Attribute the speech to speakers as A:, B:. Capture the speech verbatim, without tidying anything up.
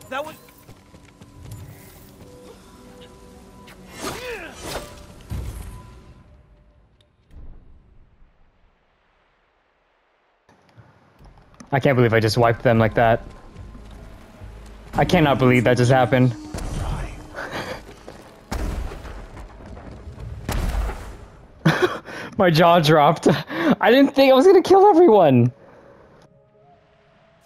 A: That was...
B: I can't believe I just wiped them like that. I cannot believe that just happened. My jaw dropped. I didn't think I was gonna kill everyone.